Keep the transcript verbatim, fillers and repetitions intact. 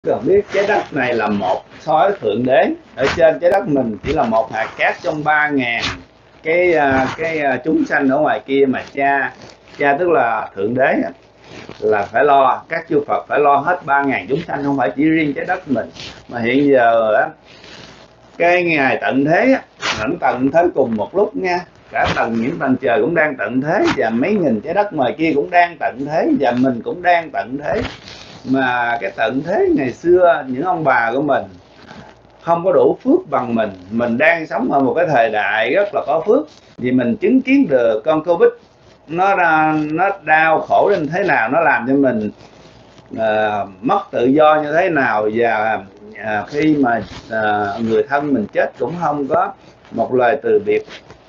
Cần biết trái đất này là một so với thượng đế. Ở trên trái đất mình chỉ là một hạt cát trong ba ngàn cái à, cái à, chúng sanh ở ngoài kia, mà cha cha tức là thượng đế là phải lo, các chư Phật phải lo hết ba ngàn chúng sanh, không phải chỉ riêng trái đất mình. Mà hiện giờ á, cái ngày tận thế á, ảnh tận thế cùng một lúc nha, cả tầng những tầng trời cũng đang tận thế, và mấy nghìn trái đất ngoài kia cũng đang tận thế, và mình cũng đang tận thế. Mà cái tận thế ngày xưa những ông bà của mình không có đủ phước bằng mình. Mình đang sống ở một cái thời đại rất là có phước, vì mình chứng kiến được con Covid nó nó đau khổ đến thế nào, nó làm cho mình uh, mất tự do như thế nào, và uh, khi mà uh, người thân mình chết cũng không có một lời từ biệt.